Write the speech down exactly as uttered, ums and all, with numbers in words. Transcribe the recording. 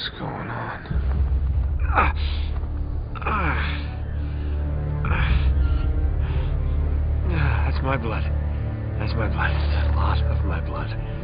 What's going on? Ah. Ah. Ah. That's my blood. That's my blood. It's a lot of my blood.